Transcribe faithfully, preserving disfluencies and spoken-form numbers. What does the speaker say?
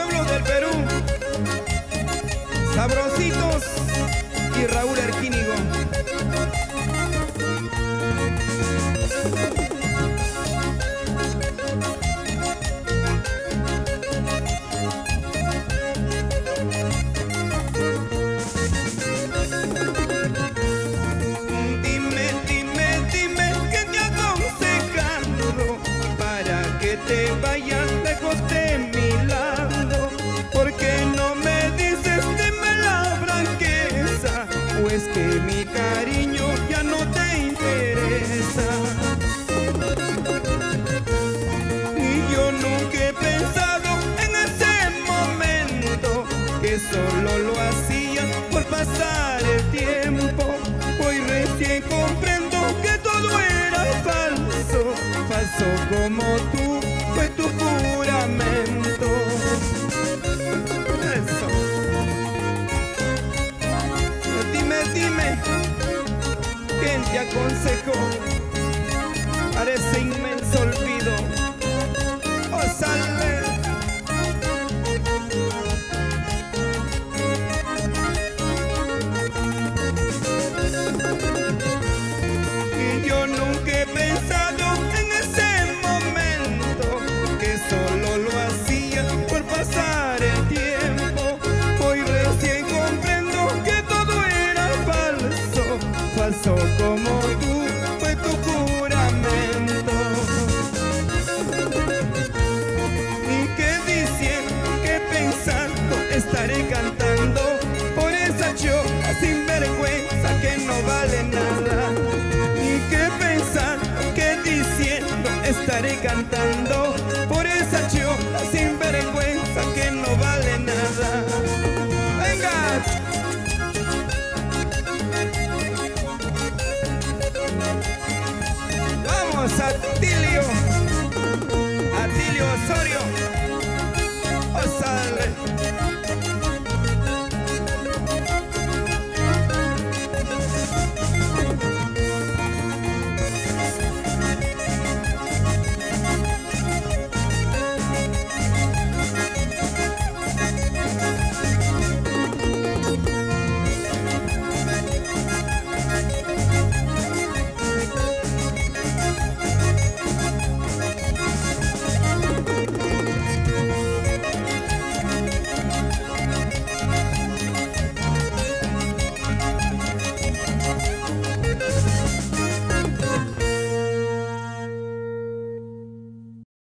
pueblos del Perú, Sabrositos y Raúl Erquínigo. Te vayas lejos de mi lado, porque no me dices dime la franqueza, o es que mi cariño ya no te interesa. Y yo nunca he pensado en ese momento que solo lo hacía por pasar el tiempo. Hoy recién comprendo que todo era falso, falso como tú fue tu juramento. Eso. Dime, dime, ¿quién te aconsejó para ese inmenso olvido? ¡Oh, salve! Y yo nunca he pensado en ese momento que solo lo hacía por pasar el tiempo. Hoy recién comprendo que todo era falso, falso como tú fue tu juramento. Y que diciendo, que pensando, estaré cantando por esa chola sin vergüenza que no vale nada. Y que pensando, que diciendo, estaré cantando por esa chola sin vergüenza que no vale nada. ¡Venga! ¡Vamos, Atilio!